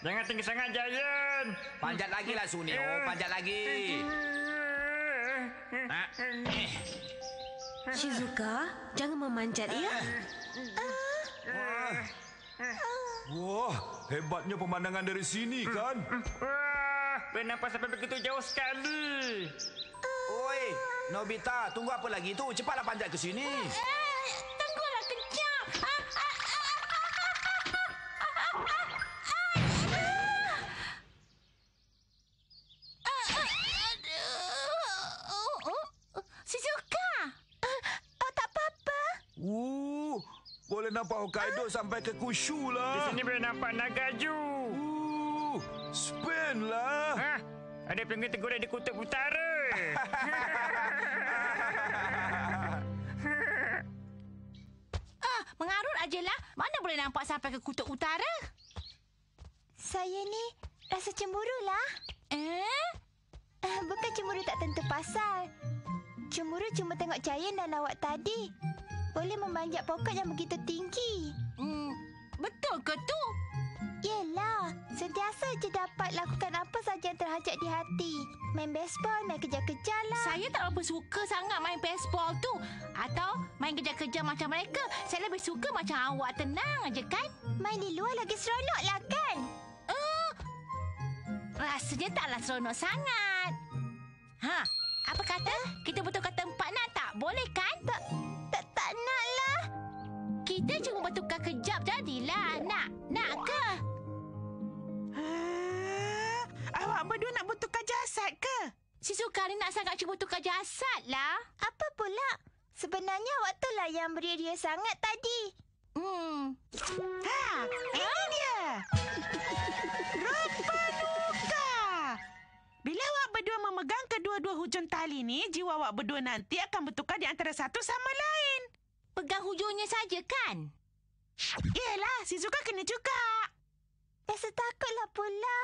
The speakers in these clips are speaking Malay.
Jangan tinggi sangat, Giant. Panjat lagi lah, Sunio. Panjat lagi. Shizuka, jangan memanjat ya. Wah, hebatnya pemandangan dari sini kan? Wah, boleh nampak sampai begitu jauh sekali. Oi, Nobita, tunggu apa lagi tu? Cepatlah panjat ke sini. Tunggulah kejap. Shizuka, tak apa-apa. Boleh nampak Hokkaido sampai ke Kyushu Di lah. sini boleh nampak Nagaju. Spain lah. Hah? Ada penguin tenggorak di kutub utara. Mengarut ajalah. Mana boleh nampak sampai ke kutub utara? Saya ni rasa cemburu lah. Bukan cemburu tak tentu pasal. Cemburu cuma tengok Giant dan awak tadi. Boleh memanjat pokok yang begitu tinggi. Betul ke tu? Yelah, sentiasa je dapat lakukan apa saja yang terhajat di hati. Main baseball, main kejar-kejar lah. Saya tak berapa suka sangat main baseball tu. Atau main kejar-kejar macam mereka. Saya lebih suka macam awak, tenang aja kan? Main di luar lagi seronok lah kan? Rasanya taklah seronok sangat. Apa kata? Kita betulkan tempat nak tak? Boleh kan? Tak nak lah. Kita cuma bertukar kejap jadilah. Nak ke? Awak berdua nak bertukar jasad ke? Shizuka ni nak sangat cuba tukar jasad lah. Apa pula? Sebenarnya awak tu lah yang beria-ria sangat tadi. Ini dia. Rupanuka. Bila awak berdua memegang kedua-dua hujung tali ni, jiwa awak berdua nanti akan bertukar di antara satu sama lain. Pegang hujungnya saja kan? Yelah, Shizuka kena juga. Rasa takutlah pula.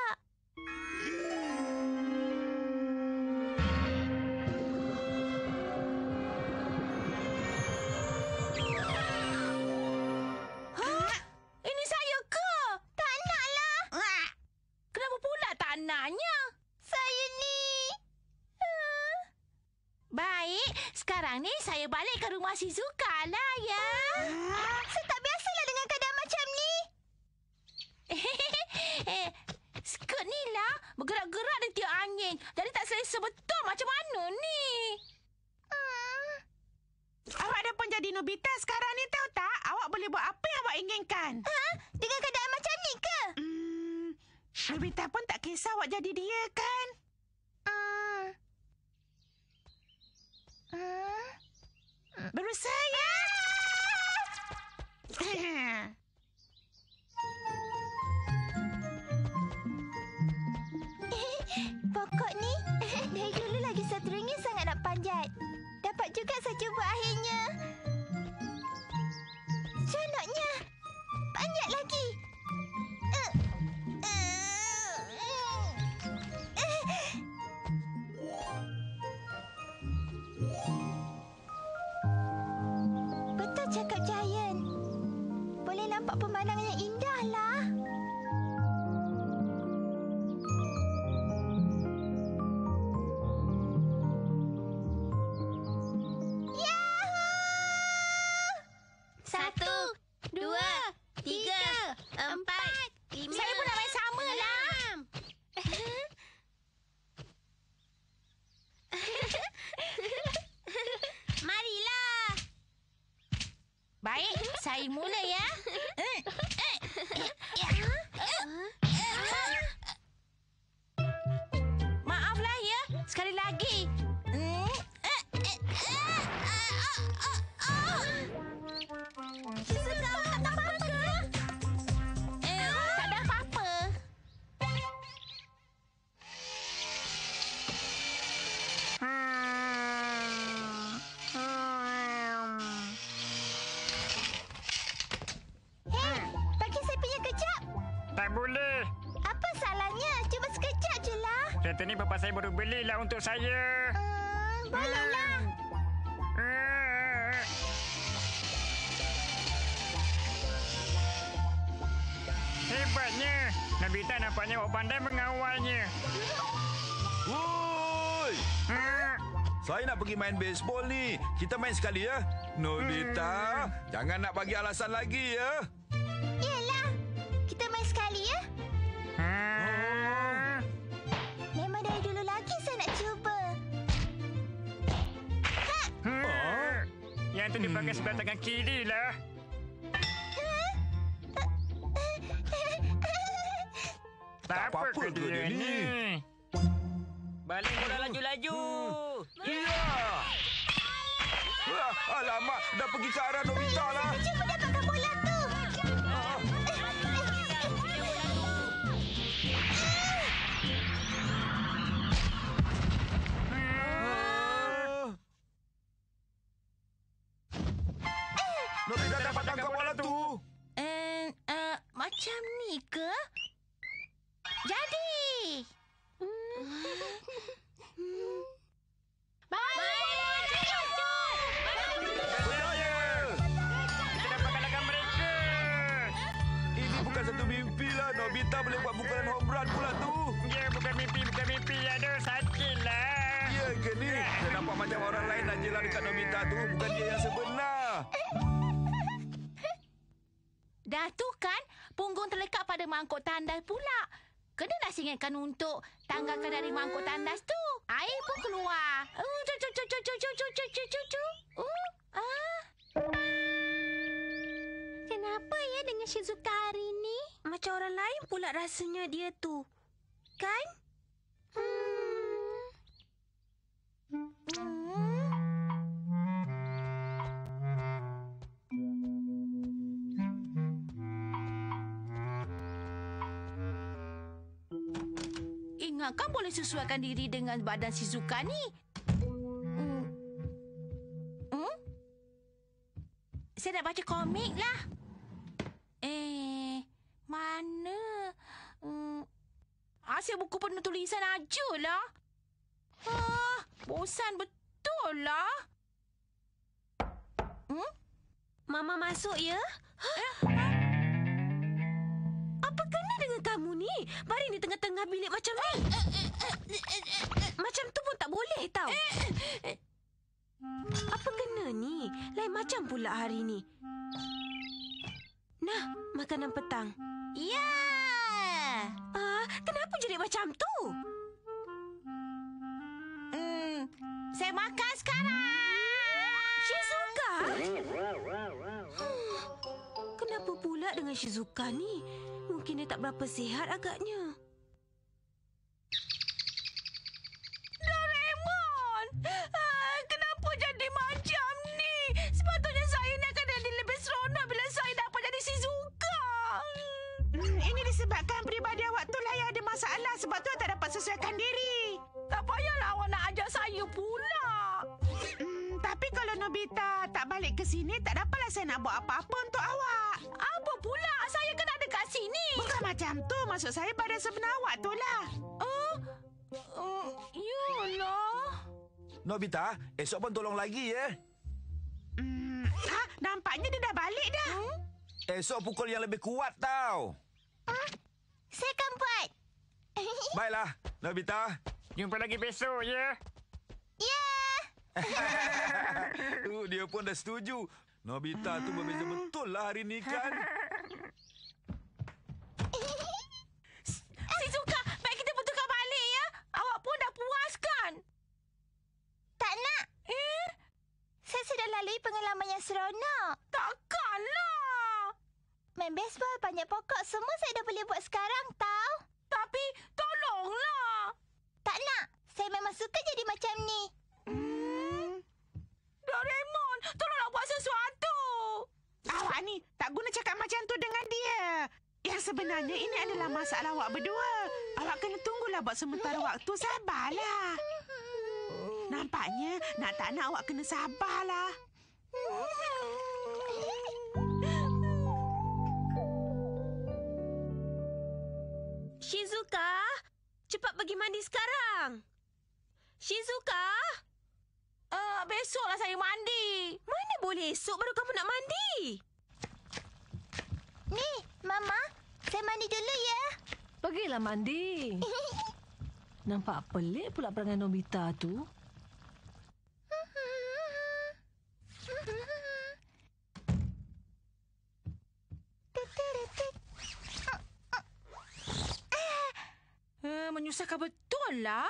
Ini saya ke? Tak nak lah. Kenapa pula tak naknya? Saya ni... Baik, sekarang ni saya balik ke rumah Shizuka lah ya. Saya tak biasalah dengan keadaan macam ni. Skirt ni lah bergerak-gerak dan tiup angin. Jadi tak selesa betul macam mana ni? Awak dah pun jadi Nobita sekarang ni, tahu tak? Awak boleh buat apa yang awak inginkan. Dengan keadaan macam ni ke? Nobita pun tak kisah awak jadi dia kan? Berusaha ya. Pokok ni dari dulu lagi saya teringin sangat nak panjat. Dapat juga saya cuba akhirnya. Seronoknya. Panjat lagi. Betul cakap Giant. Boleh nampak pemandangan yang indah lah. Saya pun nak main sama lah. Marilah. Baik, saya mula ya. Maaflah ya, sekali lagi. Tak ada apa-apa. Bagi saya punya kejap. Tak boleh. Apa salahnya? Cuma sekejap je lah. Kereta ni bapa saya baru belilah untuk saya. Bolehlah. Hebatnya. Nobita nampaknya awak pandai mengawalnya. Woi! Saya nak pergi main baseball ni. Kita main sekali ya. Nobita, jangan nak bagi alasan lagi ya. Yelah, kita main sekali ya. Memang dari dulu lagi saya nak cuba. Yang tu dipakai sebelah tangan kiri lah. Tak apa ke dia ni? Balik bola laju-laju. Ya! Alamak, dah pergi ke arah Nobita lah. Cuba dapatkan bola tu. Nobita dapat tangkap bola tu. Macam ni ke? Jadi. Berjaya! Kita dapat kalahkan mereka. Ini bukan satu mimpi lah. Nobita boleh buat pukulan home run pula tu. Ya, bukan mimpi. Aduh, sakitlah. Ya ke ni? Dia nampak macam orang lain aja lah dekat Nobita tu. Bukan dia yang sebenar. Dah tu kan, punggung terlekat pada mangkuk tandas pula. Kenalah singatkan untuk tanggalkan dari mangkuk tandas tu. Air pun keluar. Kenapa ya dengan Shizuka hari ni? Macam orang lain pula rasanya dia tu. Kan? Ingatkan boleh sesuaikan diri dengan badan Shizuka ni. Saya nak baca komik lah. Mana? Asyik buku penuh tulisan ajalah. Bosan betul lah. Mama masuk ya? Apa kena dengan kamu ni? Baring di tengah-tengah bilik macam ni. Macam tu pun tak boleh tau. Apa kena ni? Lain macam pula hari ni. Nah, makanan petang. Ya. Kenapa jadi macam tu? Saya makan sekarang. Shizuka? Kenapa pula dengan Shizuka ni? Mungkin dia tak berapa sihat agaknya. Doraemon! Kenapa jadi macam ni? Sepatutnya saya ni akan jadi lebih seronok bila saya dapat jadi Shizuka. Ini disebabkan peribadi awak tu lah yang ada masalah. Sebab tu tak dapat sesuaikan diri. Tak payahlah awak nak ajak saya pula. Tapi kalau Nobita tak balik ke sini, tak dapatlah saya nak buat apa-apa untuk awak. Apa pula? Saya kena ada kat sini. Bukan macam tu. Maksud saya badan sebenar awak tu lah. Yalah. Nobita, esok pun tolong lagi ya. Nampaknya dia dah balik dah. Esok pukul yang lebih kuat tau. Saya akan buat. Baiklah, Nobita. Jumpa lagi besok ya. Ya. Dia pun dah setuju. Nobita tu berbeza betul lah hari ni kan. Shizuka, baik kita betulkan balik ya. Awak pun dah puas kan? Tak nak. Saya sudah lalui pengalaman yang seronok. Takkanlah. Main baseball, panjat pokok, semua saya dah boleh buat sekarang tau. Tapi tolonglah. Tak nak. Saya memang suka jadi macam ni. Doraemon, tolonglah buat sesuatu. Awak ni tak guna cakap macam tu dengan dia. Yang sebenarnya ini adalah masalah awak berdua. Awak kena tunggulah buat sementara waktu. Sabarlah. Nampaknya nak tak nak awak kena sabarlah. Shizuka, cepat pergi mandi sekarang. Shizuka? Besoklah saya mandi. Mana boleh esok baru kamu nak mandi? Ni, Mama. Saya mandi dulu ya. Pergilah mandi. Nampak pelik pula perangai Nobita tu. Menyusahkan betul lah.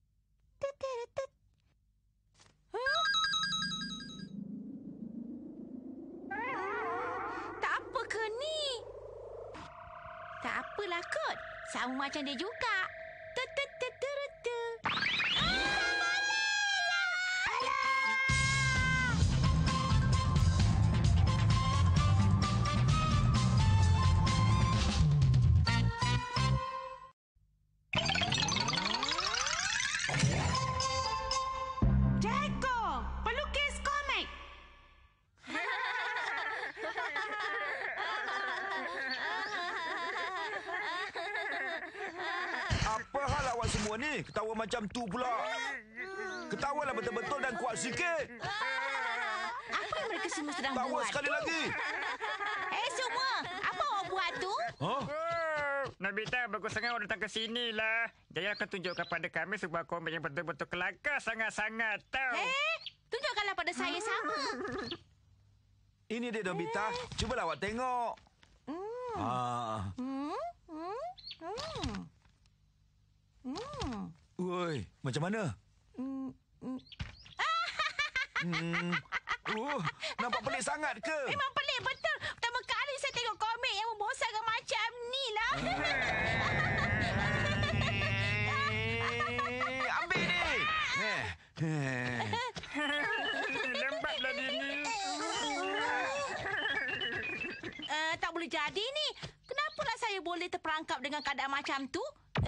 Tak apa ke ni? Tak apalah kot. Sama macam dia juga. Jaiko, pelukis komik. Apa hal awak semua ni? Ketawa macam tu pula. Ketawalah betul-betul dan kuat sikit. Apa yang mereka semua sedang Tawa buat sekali tu? lagi. Semua. Apa awak buat tu? Hah? Nobita, bagus sangat awak datang ke sini lah. Jaya akan tunjukkan pada kami sebuah komik yang betul-betul kelakar sangat-sangat tau. Tunjukkanlah pada saya sama. Ini dia Nobita. Cubalah awak tengok. Woi, macam mana? Nampak pelik sangat ke? Memang pelik betul. Pertama kali saya tengok komik yang membosankan macam ni lah. Ambil ni. Lembablah dia ni. Tak boleh jadi ni. Kenapalah saya boleh terperangkap dengan keadaan macam tu?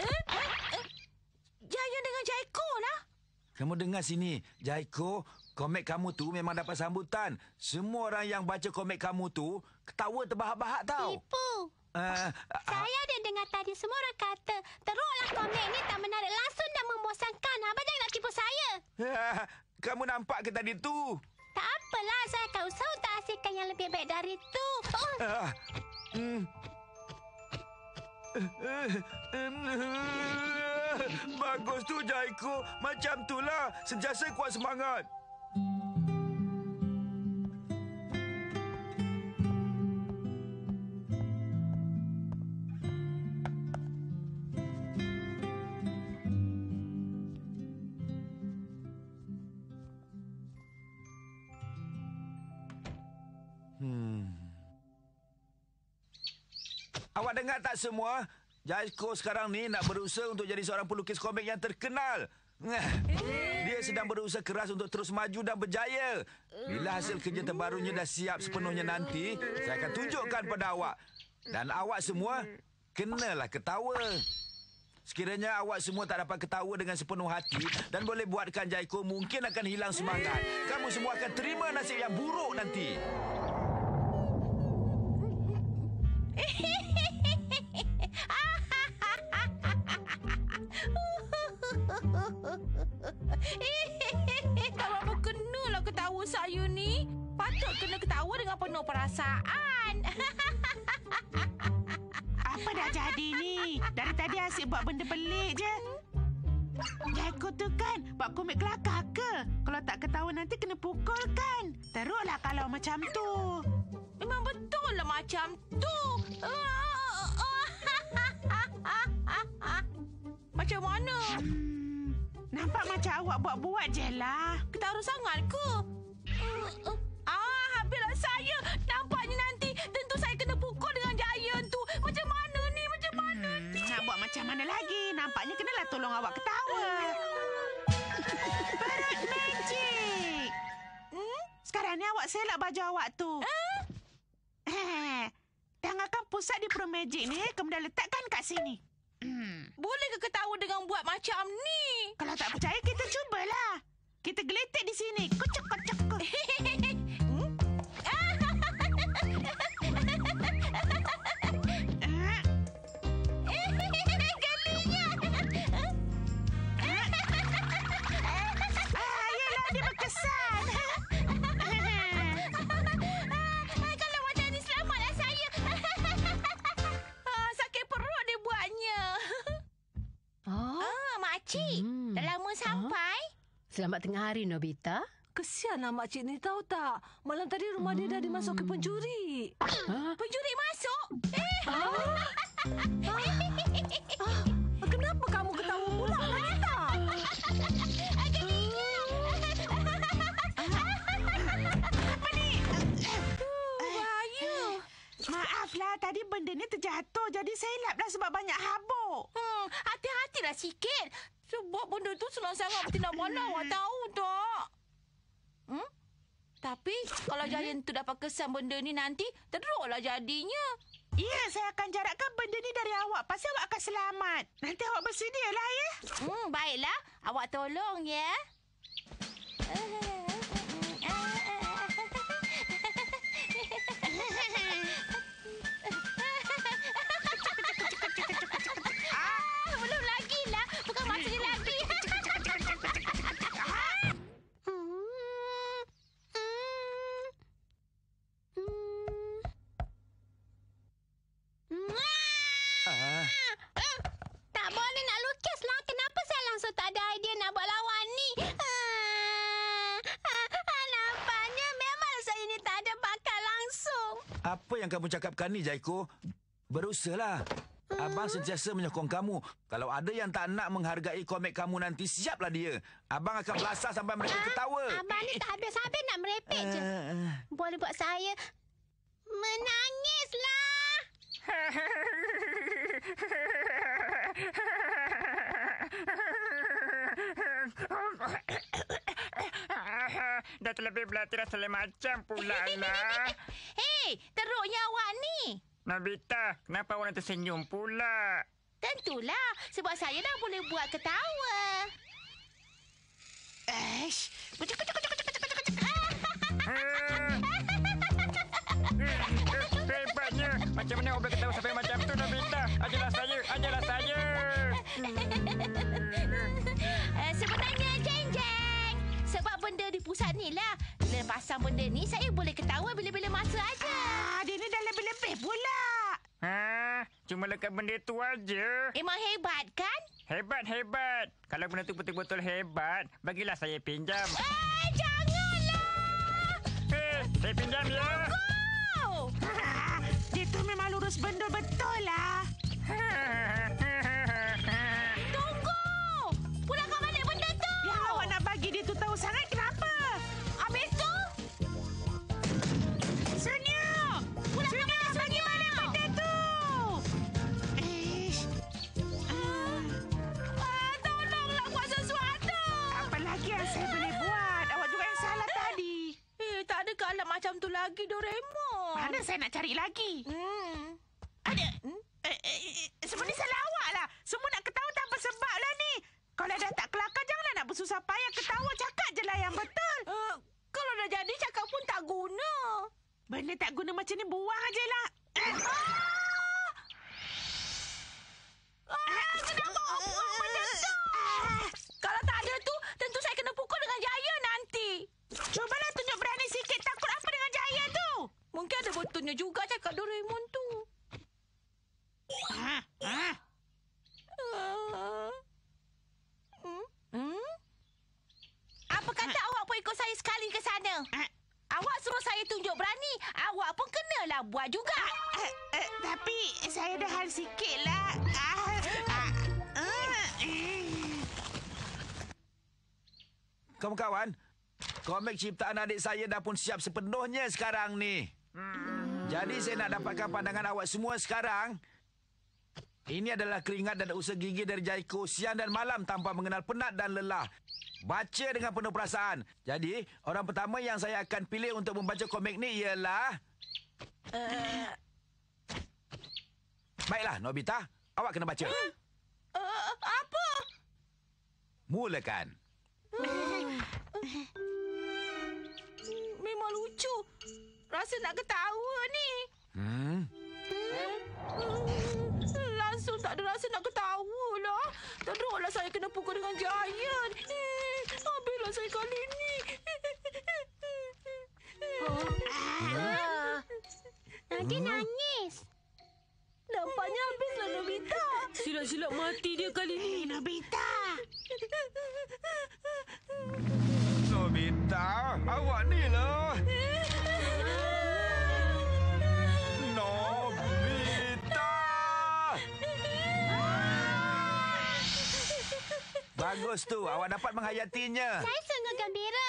Jaya dengan Jaiko lah. Kamu dengar sini, Jaiko, komik kamu tu memang dapat sambutan. Semua orang yang baca komik kamu tu ketawa terbahak-bahak tau. Tipu. Saya ada dengar tadi semua orang kata teruklah komik ni tak menarik langsung dan membosankan. Abang jangan nak tipu saya. Kamu nampak ke tadi tu? Tak apalah, saya akan usaha untuk hasilkan yang lebih baik dari itu. Bagus tu Jaiko. Macam tulah. Sentiasa kuat semangat. Awak dengar tak semua? Jaiko sekarang ni nak berusaha untuk jadi seorang pelukis komik yang terkenal. Dia sedang berusaha keras untuk terus maju dan berjaya. Bila hasil kerja terbarunya dah siap sepenuhnya nanti, saya akan tunjukkan pada awak. Dan awak semua kenalah ketawa. Sekiranya awak semua tak dapat ketawa dengan sepenuh hati dan boleh buatkan Jaiko mungkin akan hilang semangat. Kamu semua akan terima nasib yang buruk nanti. Tak apa kenalah ketawa saya ni. Patut kena ketawa dengan penuh perasaan. Apa dah jadi ni? Dari tadi asyik buat benda pelik je. Jaiko tu kan buat komik kelakar ke? Kalau tak ketawa nanti kena pukul kan? Teruklah kalau macam tu. Memang betul lah macam tu. Macam mana? Nampak macam awak buat-buat je lah. Ketara sangat ke? Habislah saya. Nampaknya nanti tentu saya kena pukul dengan Giant tu. Macam mana ni? Macam mana ni? Nak buat macam mana lagi? Nampaknya kenalah tolong awak ketawa. Perut magic. Sekarang ni awak selak baju awak tu. Tangankan pusat di perut magic ni, kemudian letakkan kat sini. Boleh ke ketawa dengan buat macam ni? Kalau tak percaya, kita cubalah. Kita geletek di sini. Kucuk-kucuk. Ayolah, dia berkesan. Kalau macam ni, selamatlah saya. Sakit perut dia buatnya. Selamat tengah hari, Nobita. Kesianlah makcik ni, tahu tak? Malam tadi rumah dia dah dimasuki pencuri. Pencuri masuk? Kenapa kamu ketawa pula, Nobita? Maaflah, tadi benda ni terjatuh. Jadi saya laplah sebab banyak habuk. Hati-hatilah sikit. Sebab benda tu senang sangat bertindak malam. Awak tahu tak? Tapi kalau Giant tu dapat kesan benda ni nanti, teruklah jadinya. Ya, saya akan jarakkan benda ni dari awak. Pasal awak akan selamat. Nanti awak bersedialah, ya? Baiklah. Awak tolong, ya. Belum lagi lah. Bukan masanya lagi. Tak boleh nak lukis lah. Kenapa saya langsung tak ada idea nak buat lawan ni? Nampaknya memang saya ni tak ada bakat langsung. Apa yang kamu cakapkan ni, Jaiko? Berusahalah. Abang sentiasa menyokong kamu. Kalau ada yang tak nak menghargai komik kamu nanti, siaplah dia. Abang akan belasah sampai mereka ketawa. Abang ni tak habis-habis nak merepek je. Boleh buat saya menangislah. Dah terlebih berlatih rasa lain macam pula lah. Hei, teruknya awak ni. Nobita, kenapa awak nak tersenyum pula? Tentulah, sebab saya dah boleh buat ketawa. Hebatnya. Macam mana awak boleh ketawa sampai macam tu, Nobita? Ajarlah saya, ajarlah saya. Sebenarnya jeng-jeng. Sebab benda di pusat ni lah. Bila pasang benda ni, saya boleh ketawa bila-bila masa aja. Dia ni dah lebih-lebih pula. Cuma lekat benda tu aja. Memang hebat, kan? Hebat. Kalau benda tu betul-betul hebat, bagilah saya pinjam. Janganlah! Saya pinjam ya. Oh! Dia tu memang lurus benda betul lah. Tunggu! Pulangkan balik benda tu! Yang awak nak bagi dia tu tahu sangat kenapa? Habis tu? Sunyu! Sunyu, bagi balik benda tu! Tolonglah buat sesuatu! Apa lagi yang saya boleh buat? Awak juga yang salah tadi. Tak ada kalah macam tu lagi, Doraemon. Mana saya nak cari lagi? Ada. Sebenarnya salah awak lah. Semua nak ketawa tanpa sebab lah ni. Kalau dah tak kelakar, janganlah nak bersusah payah ketawa. Cakap je lah yang betul. Kalau dah jadi, cakap pun tak guna. Benda tak guna macam ni, buang je lah. Kenapa awak buang benda tu? Kalau tak ada tu, tentu saya kena pukul dengan Jaya nanti. Cubalah tunjuk berani sikit. Takut apa dengan Jaya tu? Mungkin ada betulnya juga cakap Doraemon tu. Apa kata awak pun ikut saya sekali ke sana? Awak suruh saya tunjuk berani. Awak pun kenalah buat juga. Tapi saya dah hal sikit lah. Kawan-kawan, komik ciptaan adik saya dah pun siap sepenuhnya sekarang ni. Jadi saya nak dapatkan pandangan awak semua sekarang. Ini adalah keringat dan usaha gigi dari Jaiko siang dan malam tanpa mengenal penat dan lelah. Baca dengan penuh perasaan. Jadi, orang pertama yang saya akan pilih untuk membaca komik ni ialah... Baiklah, Nobita. Awak kena baca. Apa? Mulakan. Memang lucu. Rasa nak ketawa ni. Langsung tak ada rasa nak ketawa lah. Teruklah saya kena pukul dengan Giant. Habislah saya kali ni. Nanti nangis. Nampaknya habislah Nobita. Silap-silap mati dia kali ni. Nobita! Nobita, awak ni lah. Nobita. Bagus tu, awak dapat menghayatinya. Saya sungguh gembira.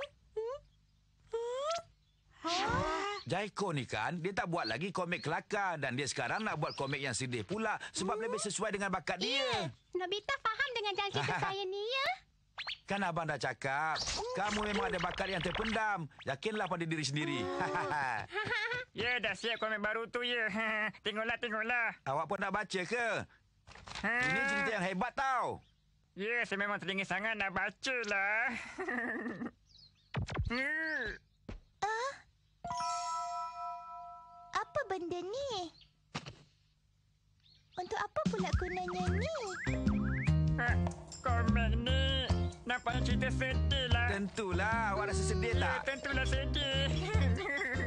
Jaiko ni kan, dia tak buat lagi komik kelakar dan dia sekarang nak buat komik yang sedih pula sebab lebih sesuai dengan bakat dia. Nobita faham dengan jalan cerita saya ni, ya? Kan abang dah cakap, kamu memang ada bakat yang terpendam. Yakinlah pada diri sendiri. Ya, dah siap komik baru tu, ya. Tengoklah. Awak pun nak baca ke? Ini cerita yang hebat tau. Ya, saya memang teringin sangat nak baca lah. Apa benda ni? Untuk apa pula gunanya ni? Komik ni nampaknya cerita sedih lah. Tentulah, awak rasa sedih Ya, tak? tentulah sedih.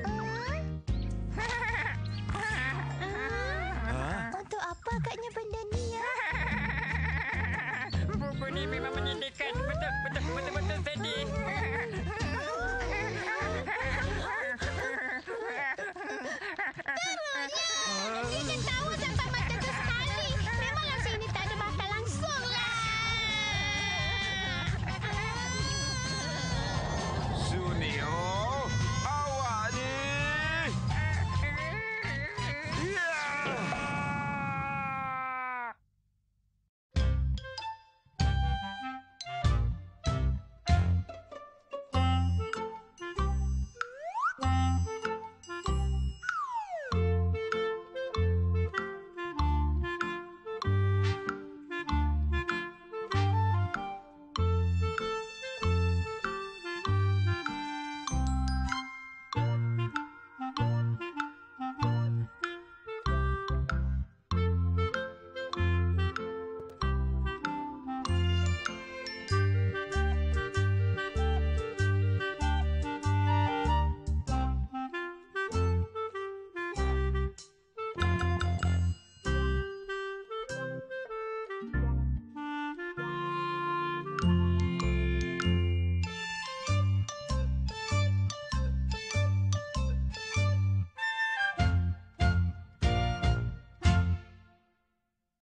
Untuk apa agaknya benda ni?